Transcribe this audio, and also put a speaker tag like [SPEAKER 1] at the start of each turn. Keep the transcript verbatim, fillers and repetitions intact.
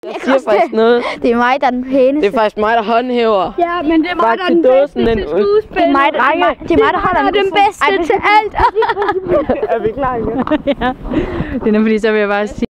[SPEAKER 1] Jeg siger faktisk noget.
[SPEAKER 2] Det er mig, der er den pæneste.
[SPEAKER 1] Det er faktisk mig, der håndhæver.
[SPEAKER 3] Ja, men det er mig, der er den bedste til skuespil.
[SPEAKER 2] Det er mig, der, det er mig, det er mig, der holder
[SPEAKER 3] den bedste til alt.
[SPEAKER 1] Er vi klar igen?
[SPEAKER 4] Ja. Det er fordi, så vil jeg bare sige,